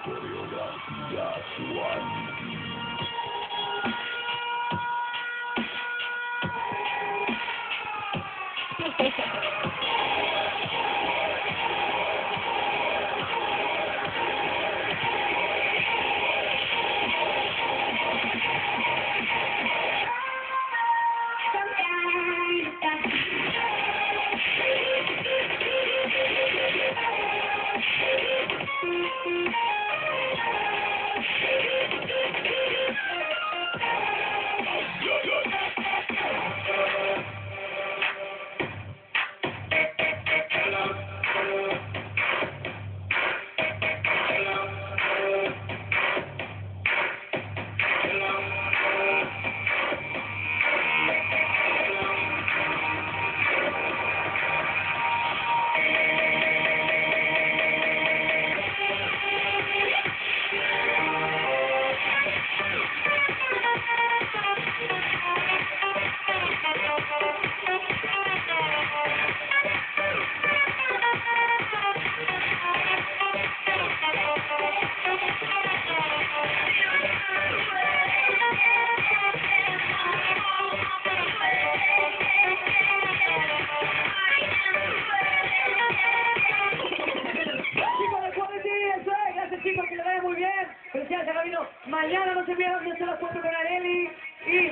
Coreografia Quality. Chicos, que le vaya muy bien. Felicidades a Gabino. Mañana no se pierdan de hacer la foto con Areli. Y